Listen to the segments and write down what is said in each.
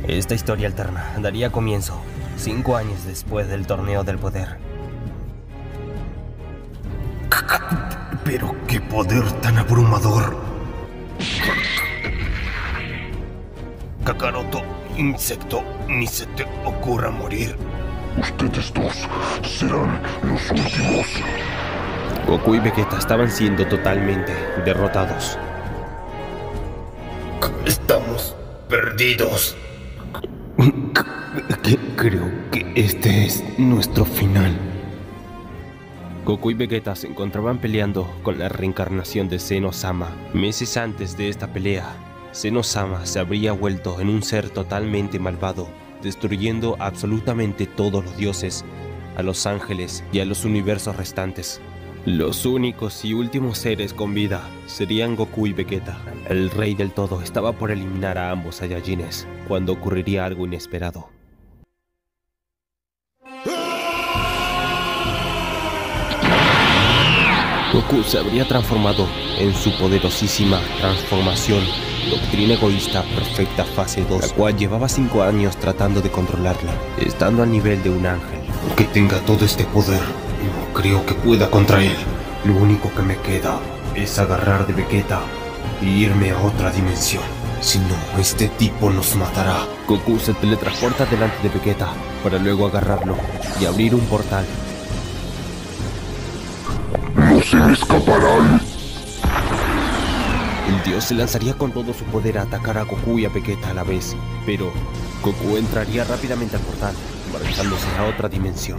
Esta historia alterna daría comienzo 5 años después del torneo del poder. Pero qué poder tan abrumador. Kakaroto, insecto, ni se te ocurra morir. Ustedes dos serán los últimos. Goku y Vegeta estaban siendo totalmente derrotados. Estamos perdidos. Creo que este es nuestro final. Goku y Vegeta se encontraban peleando con la reencarnación de Zeno-sama. Meses antes de esta pelea, Zeno-sama se habría vuelto en un ser totalmente malvado, destruyendo absolutamente todos los dioses, a los ángeles y a los universos restantes. Los únicos y últimos seres con vida serían Goku y Vegeta. El rey del todo estaba por eliminar a ambos Saiyajines cuando ocurriría algo inesperado. Goku se habría transformado en su poderosísima transformación, Doctrina Egoísta Perfecta Fase 2, la cual llevaba 5 años tratando de controlarla, estando al nivel de un ángel. Aunque tenga todo este poder, no creo que pueda contra él. Lo único que me queda es agarrar de Vegeta e irme a otra dimensión. Si no, este tipo nos matará. Goku se teletransporta delante de Vegeta para luego agarrarlo y abrir un portal. No se me escaparán. El dios se lanzaría con todo su poder a atacar a Goku y a Vegeta a la vez, pero Goku entraría rápidamente al portal, marchándose a otra dimensión.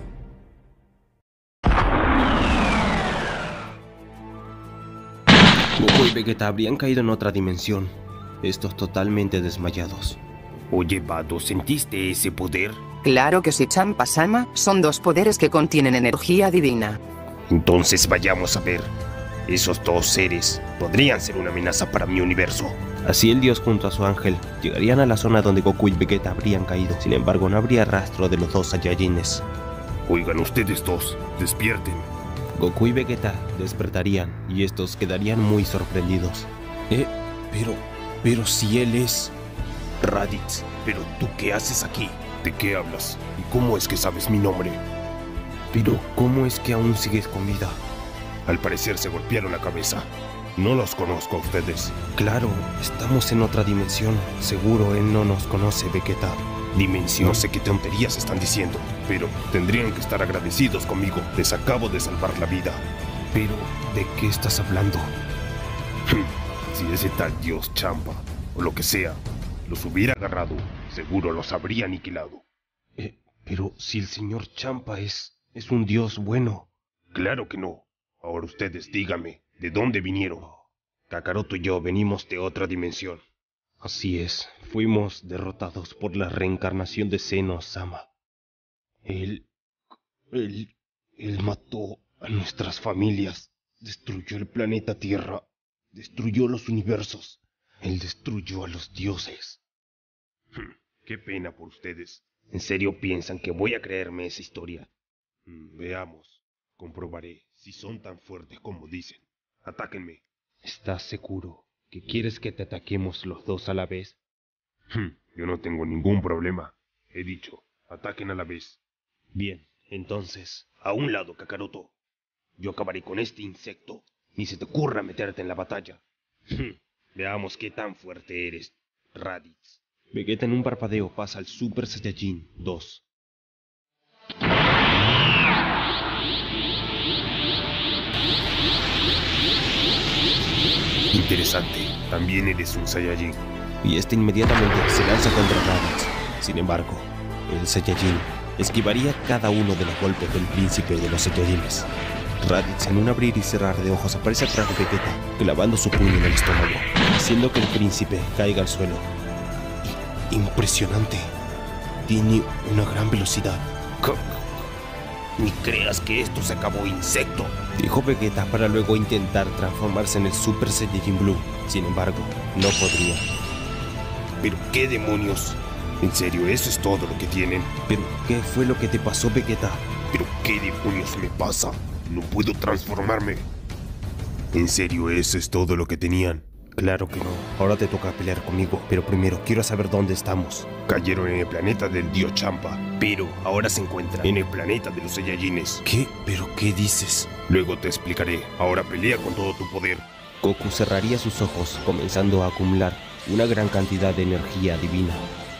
Goku y Vegeta habrían caído en otra dimensión, estos totalmente desmayados. Oye, Vado, ¿sentiste ese poder? Claro que sí, Champa-sama, son 2 poderes que contienen energía divina. Entonces vayamos a ver. Esos 2 seres podrían ser una amenaza para mi universo. Así el dios junto a su ángel llegarían a la zona donde Goku y Vegeta habrían caído. Sin embargo, no habría rastro de los 2 Saiyajines. Oigan, ustedes 2, despierten. Goku y Vegeta despertarían y estos quedarían muy sorprendidos. Pero si él es... Raditz, ¿pero tú qué haces aquí? ¿De qué hablas? ¿Y cómo es que sabes mi nombre? Pero, ¿cómo es que aún sigues con vida? Al parecer se golpearon la cabeza. No los conozco a ustedes. Claro, estamos en otra dimensión. Seguro él no nos conoce, Vegeta. ¿Dimensión? No sé qué tonterías están diciendo, pero tendrían que estar agradecidos conmigo. Les acabo de salvar la vida. Pero, ¿de qué estás hablando? Si ese tal dios Champa, o lo que sea, los hubiera agarrado, seguro los habría aniquilado. Pero si el señor Champa es un dios bueno. Claro que no. Ahora ustedes díganme, ¿de dónde vinieron? Kakaroto y yo venimos de otra dimensión. Así es, fuimos derrotados por la reencarnación de Zeno-sama. Él mató a nuestras familias, destruyó el planeta Tierra, destruyó los universos, él destruyó a los dioses. Qué pena por ustedes. ¿En serio piensan que voy a creerme esa historia? Veamos, comprobaré si son tan fuertes como dicen. Atáquenme. ¿Estás seguro que quieres que te ataquemos los 2 a la vez? Yo no tengo ningún problema. He dicho, ataquen a la vez. Bien, entonces, a un lado, Kakaroto. Yo acabaré con este insecto. Ni se te ocurra meterte en la batalla. Veamos qué tan fuerte eres, Raditz. Vegeta en un parpadeo pasa al Super Saiyajin 2. Interesante, también eres un Saiyajin. Y este inmediatamente se lanza contra Raditz. Sin embargo, el Saiyajin esquivaría cada uno de los golpes del príncipe de los Saiyajines. Raditz, en un abrir y cerrar de ojos, aparece atrás de Vegeta, clavando su puño en el estómago, haciendo que el príncipe caiga al suelo. Impresionante. Tiene una gran velocidad. Ni creas que esto se acabó, insecto, dijo Vegeta para luego intentar transformarse en el Super Saiyajin Blue. Sin embargo, no podría. ¿Pero qué demonios? ¿En serio eso es todo lo que tienen? ¿Pero qué fue lo que te pasó, Vegeta? ¿Pero qué demonios me pasa? No puedo transformarme. ¿En serio eso es todo lo que tenían? Claro que no. Ahora te toca pelear conmigo, pero primero quiero saber dónde estamos. Cayeron en el planeta del dios Champa, pero ahora se encuentran en el planeta de los Saiyajines. ¿Qué? ¿Pero qué dices? Luego te explicaré. Ahora pelea con todo tu poder. Goku cerraría sus ojos, comenzando a acumular una gran cantidad de energía divina.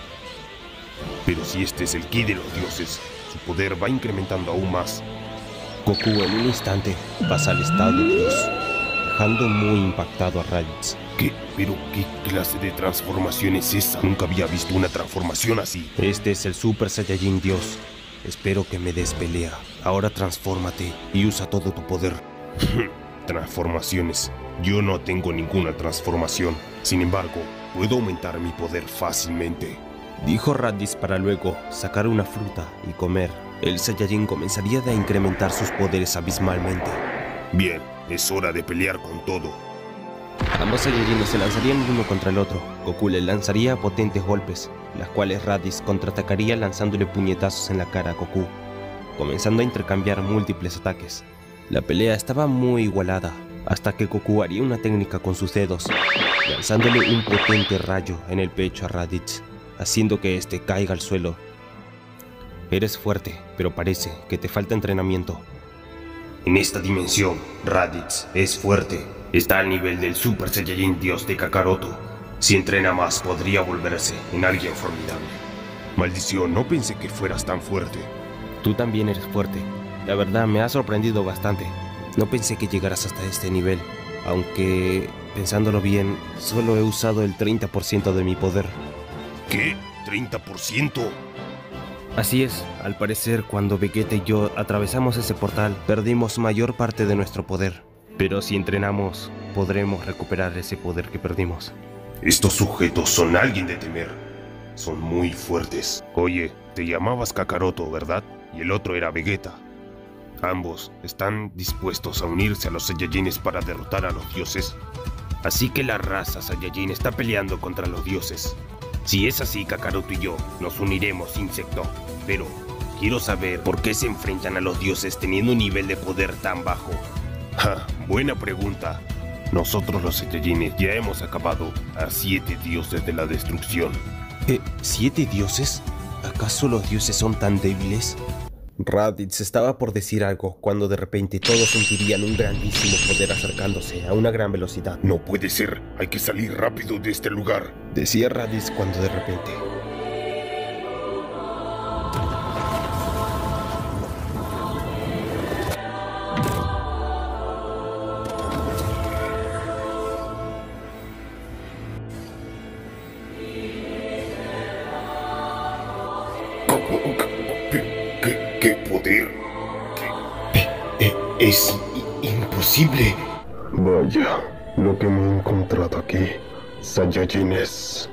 Pero si este es el ki de los dioses, su poder va incrementando aún más. Goku en un instante pasa al estado de Dios, dejando muy impactado a Raditz. ¿Qué? ¿Pero qué clase de transformación es esa? Nunca había visto una transformación así. Este es el Super Saiyajin Dios. Espero que me des pelea. Ahora transfórmate y usa todo tu poder. Transformaciones. Yo no tengo ninguna transformación. Sin embargo, puedo aumentar mi poder fácilmente. Dijo Raditz para luego sacar una fruta y comer. El Saiyajin comenzaría a incrementar sus poderes abismalmente. Bien, es hora de pelear con todo. Ambos Saiyajines se lanzarían el uno contra el otro. Goku le lanzaría potentes golpes, las cuales Raditz contraatacaría lanzándole puñetazos en la cara a Goku, comenzando a intercambiar múltiples ataques. La pelea estaba muy igualada, hasta que Goku haría una técnica con sus dedos, lanzándole un potente rayo en el pecho a Raditz, haciendo que este caiga al suelo. Eres fuerte, pero parece que te falta entrenamiento. En esta dimensión, Raditz es fuerte. Está al nivel del Super Saiyajin Dios de Kakaroto. Si entrena más, podría volverse en alguien formidable. Maldición, no pensé que fueras tan fuerte. Tú también eres fuerte. La verdad, me ha sorprendido bastante. No pensé que llegaras hasta este nivel, aunque, pensándolo bien, solo he usado el 30% de mi poder. ¿Qué? ¿30%? Así es, al parecer cuando Vegeta y yo atravesamos ese portal, perdimos mayor parte de nuestro poder. Pero si entrenamos, podremos recuperar ese poder que perdimos. Estos sujetos son alguien de temer. Son muy fuertes. Oye, te llamabas Kakaroto, ¿verdad? Y el otro era Vegeta. Ambos están dispuestos a unirse a los Saiyajines para derrotar a los dioses. Así que la raza Saiyajin está peleando contra los dioses. Si es así, Kakaroto y yo nos uniremos, insecto. Pero quiero saber por qué se enfrentan a los dioses teniendo un nivel de poder tan bajo. Ja, buena pregunta. Nosotros los Saiyajines ya hemos acabado a 7 dioses de la destrucción. ¿7 dioses? ¿Acaso los dioses son tan débiles? Raditz estaba por decir algo cuando de repente todos sentirían un grandísimo poder acercándose a una gran velocidad. No puede ser, hay que salir rápido de este lugar, decía Raditz cuando de repente ¿Qué poder? Es imposible. Vaya, lo que me he encontrado aquí. Saiyajines.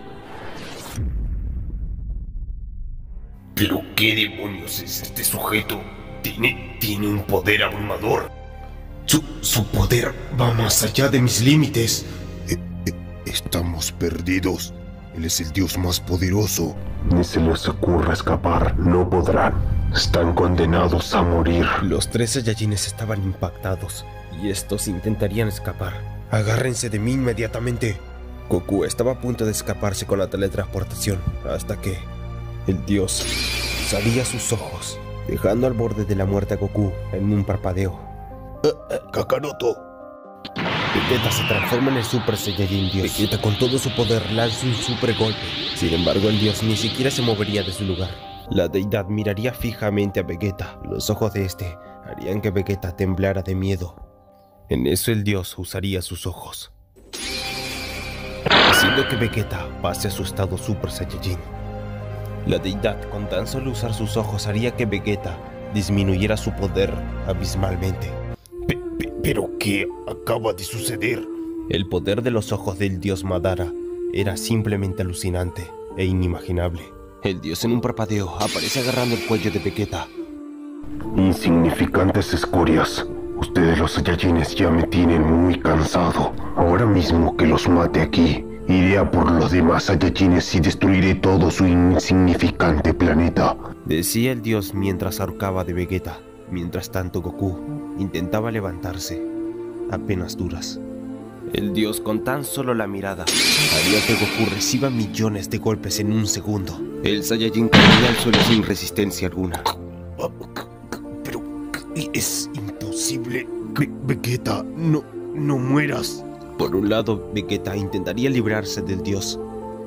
¿Pero qué demonios es este sujeto? Tiene un poder abrumador. Su poder va más allá de mis límites. Estamos perdidos. Él es el dios más poderoso. Ni se les ocurra escapar, no podrán. Están condenados a morir. Los 3 Saiyajines estaban impactados y estos intentarían escapar. Agárrense de mí inmediatamente. Goku estaba a punto de escaparse con la teletransportación hasta que el dios usaría sus ojos, dejando al borde de la muerte a Goku en un parpadeo. Kakaroto. Vegeta se transforma en el Super Saiyajin Dios. Vegeta con todo su poder lanza un super golpe. Sin embargo, el dios ni siquiera se movería de su lugar. La deidad miraría fijamente a Vegeta. Los ojos de este harían que Vegeta temblara de miedo. En eso el dios usaría sus ojos, haciendo que Vegeta pase a su estado Super Saiyajin. La deidad, con tan solo usar sus ojos, haría que Vegeta disminuyera su poder abismalmente. ¿Pero qué acaba de suceder? El poder de los ojos del dios Madara era simplemente alucinante e inimaginable. El dios en un parpadeo aparece agarrando el cuello de Vegeta. Insignificantes escorias. Ustedes los Saiyajines ya me tienen muy cansado. Ahora mismo que los mate aquí, iré a por los demás Saiyajines y destruiré todo su insignificante planeta. Decía el dios mientras ahorcaba de Vegeta. Mientras tanto, Goku intentaba levantarse, apenas duras. El dios con tan solo la mirada haría que Goku reciba millones de golpes en un segundo. El Saiyajin caería al suelo sin resistencia alguna. Pero es imposible. Vegeta, no mueras. Por un lado, Vegeta intentaría librarse del dios.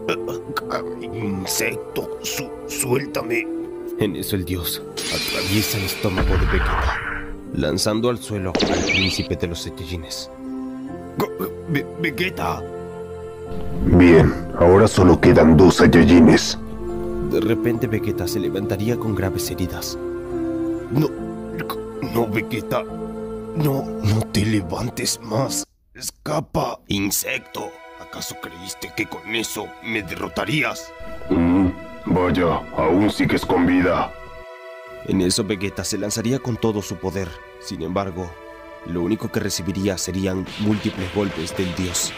Insecto, suéltame. En eso el dios atraviesa el estómago de Vegeta, lanzando al suelo al príncipe de los Saiyajines. Vegeta. Bien, ahora solo quedan 2 Saiyajines. De repente Vegeta se levantaría con graves heridas. No, Vegeta. No te levantes más. Escapa. Insecto, ¿acaso creíste que con eso me derrotarías? Vaya, aún sigues con vida. En eso Vegeta se lanzaría con todo su poder. Sin embargo, lo único que recibiría serían múltiples golpes del dios.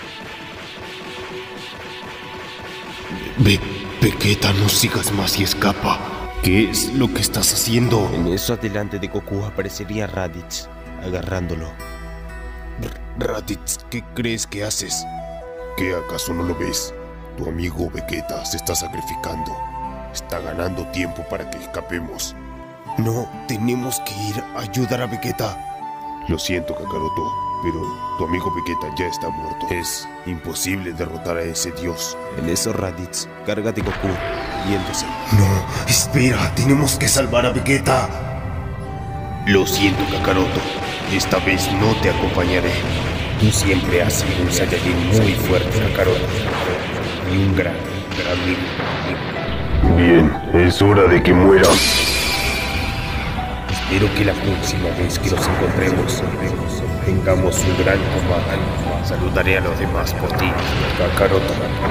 Vegeta, no sigas más y escapa. ¿Qué es lo que estás haciendo? En eso adelante de Goku aparecería Raditz, agarrándolo. Raditz, ¿qué crees que haces? ¿Qué acaso no lo ves? Tu amigo Vegeta se está sacrificando. Está ganando tiempo para que escapemos. No, tenemos que ir a ayudar a Vegeta. Lo siento, Kakaroto, pero tu amigo Vegeta ya está muerto. Es imposible derrotar a ese dios. En eso Raditz carga de Goku, yéndose. No, espera, tenemos que salvar a Vegeta. Lo siento, Kakaroto. Esta vez no te acompañaré. Tú siempre has sido un Saiyajin muy fuerte, Kakaroto. Y un gran amigo. Bien, es hora de que mueras. Espero que la próxima vez que nos encontremos tengamos un gran combate. Saludaré a los demás por ti, Kakaroto.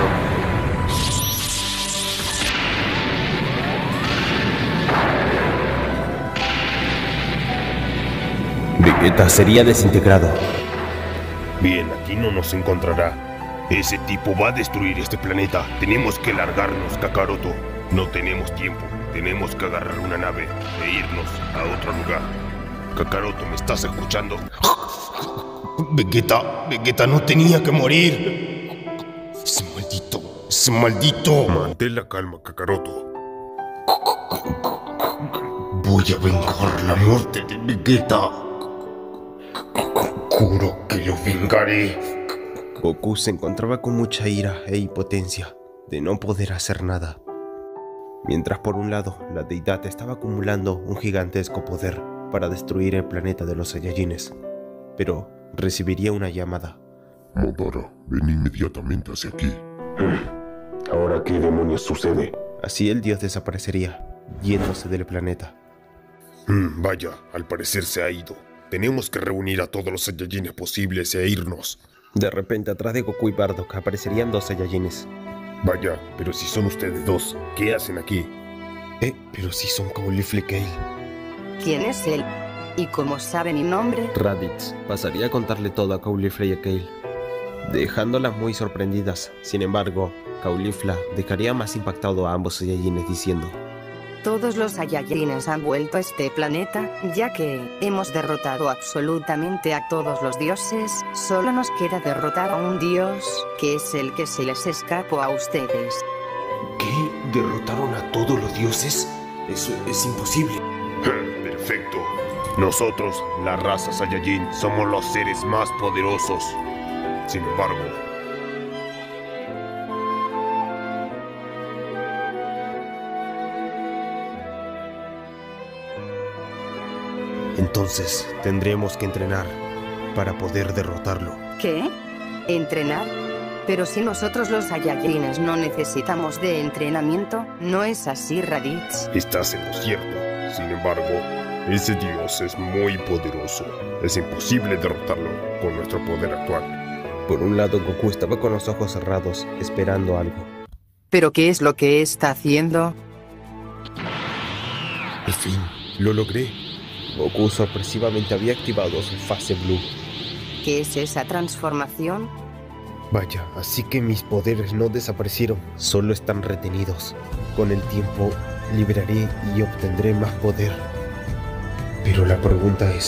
Vegeta sería desintegrado. Bien, aquí no nos encontrará. Ese tipo va a destruir este planeta. Tenemos que largarnos, Kakaroto. No tenemos tiempo. Tenemos que agarrar una nave e irnos a otro lugar. Kakaroto, ¿me estás escuchando? Vegeta no tenía que morir. Ese maldito. Mantén la calma, Kakaroto. Voy a vengar la muerte de Vegeta. Juro que lo vengaré. Goku se encontraba con mucha ira e impotencia de no poder hacer nada. Mientras por un lado, la deidad estaba acumulando un gigantesco poder para destruir el planeta de los Saiyajines, pero recibiría una llamada. Madara, ven inmediatamente hacia aquí. ¿Ahora qué demonios sucede? Así el dios desaparecería, yéndose del planeta. Vaya, al parecer se ha ido. Tenemos que reunir a todos los Saiyajines posibles e irnos. De repente, atrás de Goku y Bardock aparecerían 2 Saiyajines. Vaya, pero si son ustedes 2, ¿qué hacen aquí? Pero si son Caulifla y Kale. ¿Quién es él? ¿Y cómo sabe mi nombre? Raditz pasaría a contarle todo a Caulifla y a Kale, dejándolas muy sorprendidas. Sin embargo, Caulifla dejaría más impactado a ambos Saiyajines diciendo: Todos los Saiyajines han vuelto a este planeta, ya que hemos derrotado absolutamente a todos los dioses, solo nos queda derrotar a un dios, que es el que se les escapó a ustedes. ¿Qué? ¿Derrotaron a todos los dioses? Eso es imposible. Perfecto. Nosotros, la raza Saiyajin, somos los seres más poderosos. Sin embargo, entonces tendremos que entrenar para poder derrotarlo. ¿Qué? ¿Entrenar? Pero si nosotros los Saiyajines no necesitamos de entrenamiento, ¿no es así, Raditz? Estás en lo cierto. Sin embargo, ese dios es muy poderoso. Es imposible derrotarlo con nuestro poder actual. Por un lado, Goku estaba con los ojos cerrados, esperando algo. ¿Pero qué es lo que está haciendo? Al fin, lo logré. Goku sorpresivamente había activado su fase Blue. ¿Qué es esa transformación? Vaya, así que mis poderes no desaparecieron, solo están retenidos. Con el tiempo, liberaré y obtendré más poder. Pero la pregunta es,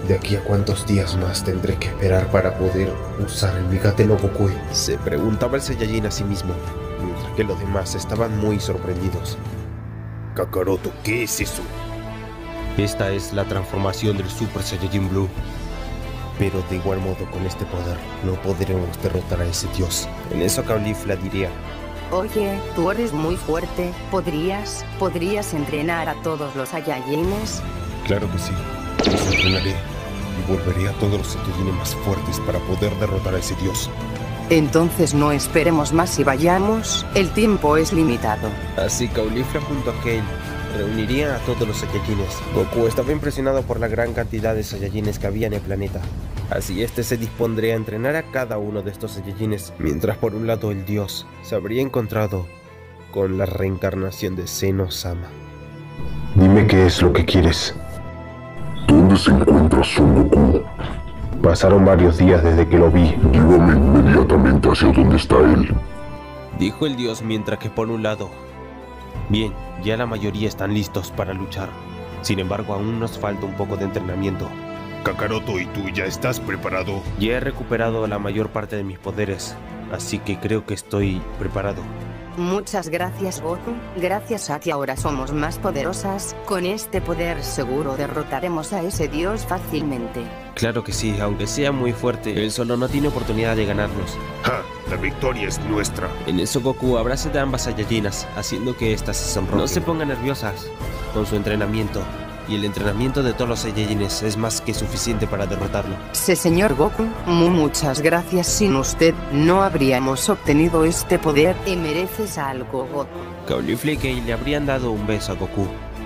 ¿De aquí a cuántos días más tendré que esperar para poder usar el Migate no Gokui? Se preguntaba el Saiyajin a sí mismo, mientras que los demás estaban muy sorprendidos. Kakaroto, ¿qué es eso? Esta es la transformación del Super Saiyajin Blue. Pero de igual modo, con este poder no podremos derrotar a ese dios. En eso Caulifla diría: Oye, tú eres muy fuerte. ¿Podrías entrenar a todos los Saiyajines? Claro que sí. Los entrenaré y volveré a todos los Saiyajines más fuertes para poder derrotar a ese dios. Entonces no esperemos más y vayamos. El tiempo es limitado. Así Caulifla junto a Kale reunirían a todos los Saiyajines. Goku estaba impresionado por la gran cantidad de Saiyajines que había en el planeta. Así este se dispondría a entrenar a cada uno de estos Saiyajines, mientras por un lado el dios se habría encontrado con la reencarnación de Zeno-sama. Dime qué es lo que quieres. ¿Dónde se encuentra Son Goku? Pasaron varios días desde que lo vi. Llévame inmediatamente hacia donde está él, dijo el dios, mientras que por un lado, bien, ya la mayoría están listos para luchar. Sin embargo, aún nos falta un poco de entrenamiento. Kakaroto, ¿y tú ya estás preparado? Ya he recuperado la mayor parte de mis poderes, así que creo que estoy preparado. Muchas gracias, Goku. Gracias a ti ahora somos más poderosas. Con este poder seguro derrotaremos a ese dios fácilmente. Claro que sí, aunque sea muy fuerte, él solo no tiene oportunidad de ganarnos. ¡Ja! La victoria es nuestra. En eso Goku abraza de ambas Saiyajinas, haciendo que éstas se sonrojen. No se pongan nerviosas con su entrenamiento, y el entrenamiento de todos los Saiyajines es más que suficiente para derrotarlo. Sí, señor Goku, muchas gracias. Sin usted no habríamos obtenido este poder. Y mereces algo, Goku. Caulifla y Kale le habrían dado un beso a Goku.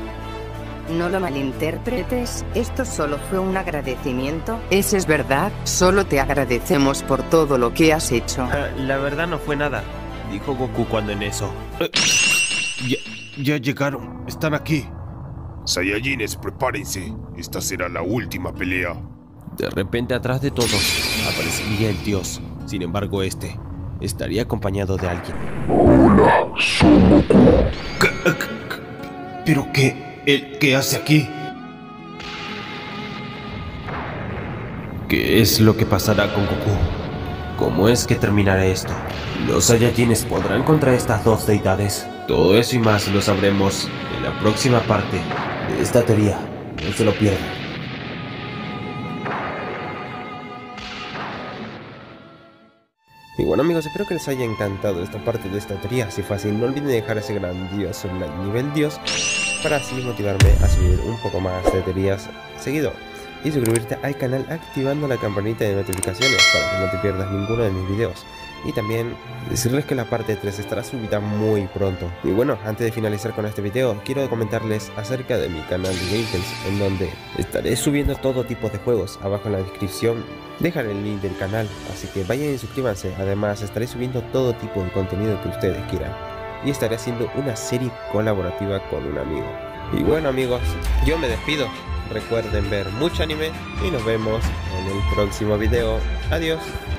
No lo malinterpretes, esto solo fue un agradecimiento. ¿Eso es verdad? Solo te agradecemos por todo lo que has hecho. La verdad no fue nada, dijo Goku cuando en eso. Ya llegaron, están aquí. Saiyajines, prepárense. Esta será la última pelea. De repente atrás de todos aparecería el dios. Sin embargo, este estaría acompañado de alguien. Hola, Son Goku. ¿Pero qué? ¿Qué hace aquí? ¿Qué es lo que pasará con Goku? ¿Cómo es que terminará esto? ¿Los Saiyajines podrán contra estas dos deidades? Todo eso y más lo sabremos en la próxima parte de esta teoría. No se lo pierdan. Y bueno amigos, espero que les haya encantado esta parte de esta teoría. Si fue así, no olviden dejar ese grandioso like nivel Dios para así motivarme a subir un poco más de teorías seguido. Y suscribirte al canal activando la campanita de notificaciones para que no te pierdas ninguno de mis videos. Y también decirles que la parte 3 estará subida muy pronto. Y bueno, antes de finalizar con este video, quiero comentarles acerca de mi canal de Gameplays, en donde estaré subiendo todo tipo de juegos. Abajo en la descripción dejaré el link del canal, así que vayan y suscríbanse. Además estaré subiendo todo tipo de contenido que ustedes quieran. Y estaré haciendo una serie colaborativa con un amigo. Y bueno amigos, yo me despido. Recuerden ver mucho anime y nos vemos en el próximo video. Adiós.